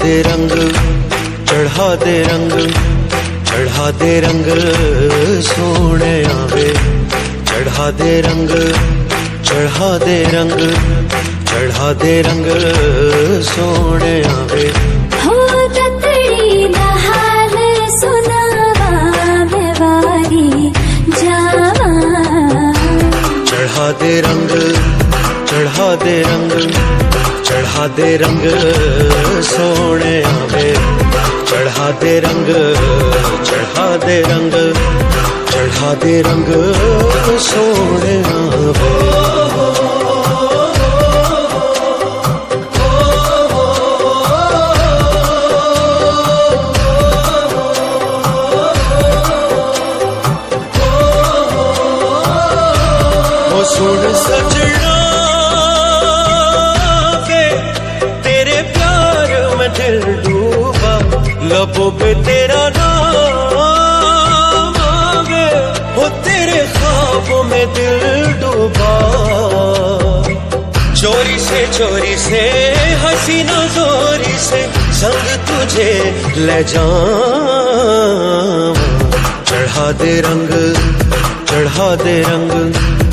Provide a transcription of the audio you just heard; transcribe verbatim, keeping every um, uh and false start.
दे रंग, चढ़ा दे रंग, चढ़ा दे रंग सोने आवे। चढ़ा दे रंग, चढ़ा दे रंग, चढ़ा दे रंग सोने आवे। हो ततड़ी दा हाल सुनावा मैं वारी जावा। चढ़ा दे रंग, चढ़ा दे रंग, चढ़ा दे रंग सोने आवे। चढ़ा दे रंग, चढ़ा दे रंग, चढ़ा दे रंग सोने आवे। ओ सुन सजना वे तेरे प्यार में दिल डूबा। लबों पे तेरा नाम आवे, वो तेरे ख्वाबों में दिल डूबा। चोरी से चोरी से हसीना जोरी से संग तुझे ले जाऊं। चढ़ा दे रंग, चढ़ा दे रंग,